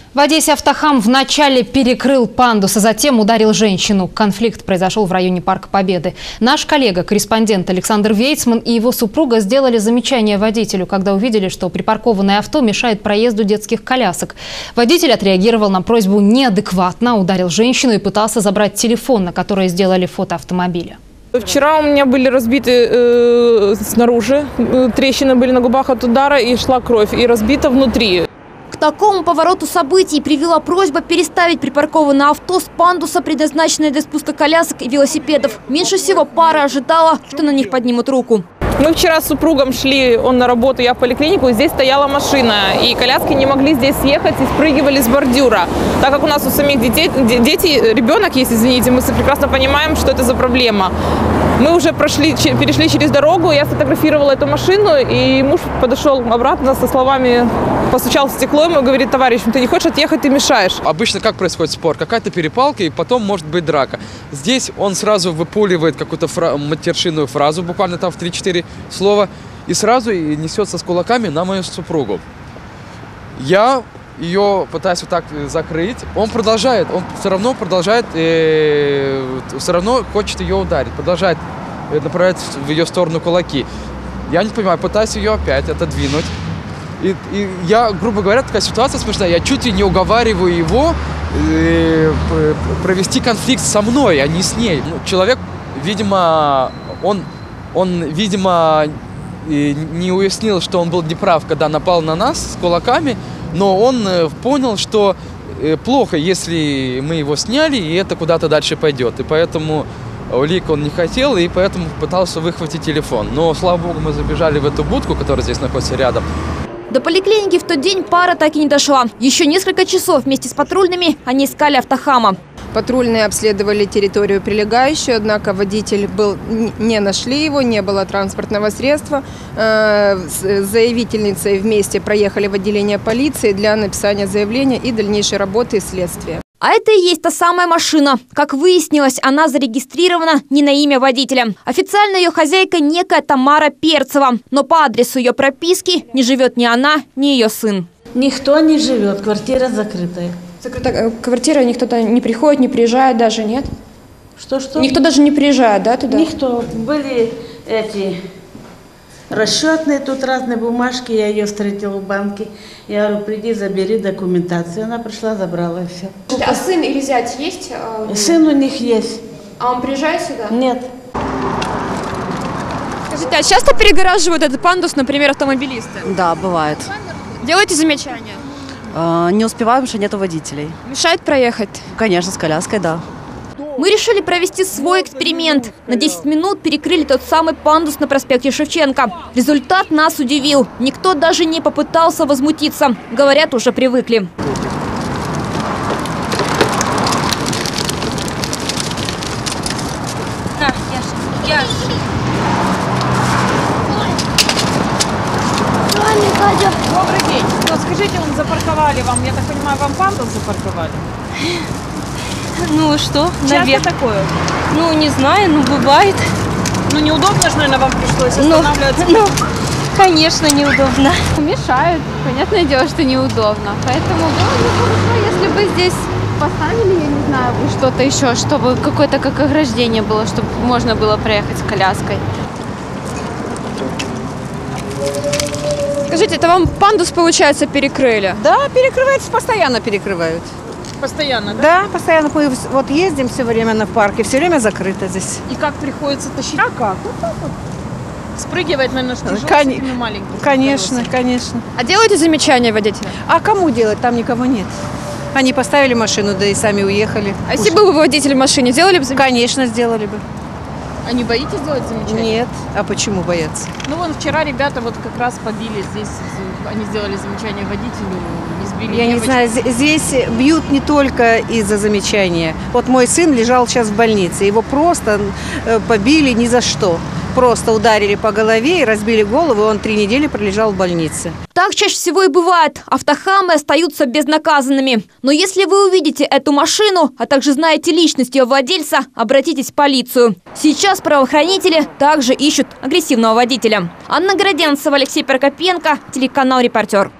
В Одессе автохам вначале перекрыл пандус, а затем ударил женщину. Конфликт произошел в районе Парка Победы. Наш коллега, корреспондент Александр Вейцман и его супруга сделали замечание водителю, когда увидели, что припаркованное авто мешает проезду детских колясок. Водитель отреагировал на просьбу неадекватно, ударил женщину и пытался забрать телефон, на который сделали фото автомобиля. Вчера у меня были разбиты снаружи, трещины были на губах от удара и шла кровь, и разбита внутри. К такому повороту событий привела просьба переставить припаркованное авто с пандуса, предназначенное для спуска колясок и велосипедов. Меньше всего пара ожидала, что на них поднимут руку. Мы вчера с супругом шли, он на работу, я в поликлинику, и здесь стояла машина, и коляски не могли здесь съехать и спрыгивали с бордюра. Так как у нас у самих детей, ребенок есть, извините, мы прекрасно понимаем, что это за проблема. Мы уже перешли через дорогу, я сфотографировала эту машину, и муж подошел обратно со словами, постучал в стекло, и говорит: товарищ, ты не хочешь отъехать, ты мешаешь. Обычно как происходит спор? Какая-то перепалка, и потом может быть драка. Здесь он сразу выпуливает какую-то матершинную фразу, буквально там в 3-4 слова, и сразу несется с кулаками на мою супругу. Я ее пытаюсь вот так закрыть, он все равно хочет ее ударить, продолжает направлять в ее сторону кулаки. Я не понимаю, пытаюсь ее опять отодвинуть. И я, грубо говоря, такая ситуация смешная, я чуть ли не уговариваю его провести конфликт со мной, а не с ней. Человек, видимо, он не уяснил, что он был неправ, когда напал на нас с кулаками, но он понял, что плохо, если мы его сняли, и это куда-то дальше пойдет. И поэтому улик он не хотел, и поэтому пытался выхватить телефон. Но, слава богу, мы забежали в эту будку, которая здесь находится рядом. До поликлиники в тот день пара так и не дошла. Еще несколько часов вместе с патрульными они искали автохама. Патрульные обследовали территорию прилегающую, однако водитель не нашли его, не было транспортного средства. С заявительницей вместе проехали в отделение полиции для написания заявления и дальнейшей работы и следствия. А это и есть та самая машина. Как выяснилось, она зарегистрирована не на имя водителя. Официально ее хозяйка некая Тамара Перцева. Но по адресу ее прописки не живет ни она, ни ее сын. Никто не живет, квартира закрытая. Закрытая квартира, никто не приходит, не приезжает даже, нет? Что? Никто даже не приезжает, да, туда? Никто. Были эти расчетные, тут разные бумажки, я ее встретила в банке. Я говорю: приди, забери документацию. Она пришла, забрала и все. А сын или зять есть? Сын у них есть. А он приезжает сюда? Нет. Скажите, а часто перегораживают этот пандус, например, автомобилисты? Да, бывает. Делаете замечания? Не успеваем, что нету водителей. Мешает проехать? Конечно, с коляской, да. Мы решили провести свой эксперимент. На 10 минут перекрыли тот самый пандус на проспекте Шевченко. Результат нас удивил. Никто даже не попытался возмутиться. Говорят, уже привыкли. Добрый день. Ну, скажите, запарковали вам, я так понимаю, вам пандус запарковали? Ну что? Часто такое? Ну, не знаю, бывает. Ну, неудобно же, наверное, вам пришлось останавливаться. Конечно, неудобно. Мешают, понятное дело, что неудобно. Поэтому было бы хорошо, если бы здесь поставили, я не знаю, что-то еще, чтобы какое-то как ограждение было, чтобы можно было проехать с коляской. Скажите, это вам пандус, получается, перекрыли? Да, перекрывается, постоянно перекрывают. Постоянно, да? Да, постоянно. Мы вот ездим все время на парке, все время закрыто здесь. И как приходится тащить? А как? Вот так вот. Спрыгивает, наверное, с тяжелыми маленькими. Конечно, конечно. А делаете замечания водителя? А кому делать? Там никого нет. Они поставили машину, да и сами уехали. А если был бы водитель в машине, делали бы замечания? Конечно, сделали бы. А не боитесь делать замечания? Нет. А почему бояться? Ну, вон вчера ребята вот как раз побили здесь, они сделали замечание водителю, избили Я девочку. не знаю, здесь бьют не только из-за замечания. Вот мой сын лежал сейчас в больнице, его просто побили ни за что. Просто ударили по голове и разбили голову, и он 3 недели пролежал в больнице. Так чаще всего и бывает. Автохамы остаются безнаказанными. Но если вы увидите эту машину, а также знаете личность ее владельца, обратитесь в полицию. Сейчас правоохранители также ищут агрессивного водителя. Анна Городенцева, Алексей Прокопенко, телеканал «Репортер».